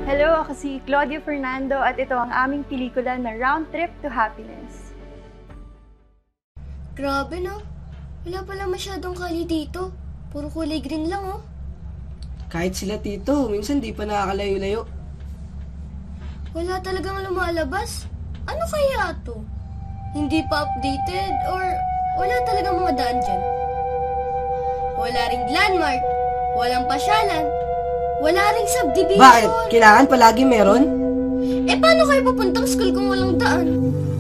Hello, ako si Claudia Fernando at ito ang aming pelikula na Roundtrip to Happiness. Grabe no, wala pala masyadong kali dito. Puro kulay green lang oh. Kahit sila tito, minsan di pa nakakalayo-layo. Wala talagang lumalabas. Ano kaya to? Hindi pa updated or wala talagang mga daan dyan? Wala ring landmark, walang pasyalan, wala ring subdivision. Bakit? Kailangan palagi meron? Eh paano kayo papuntang school kung walang daan?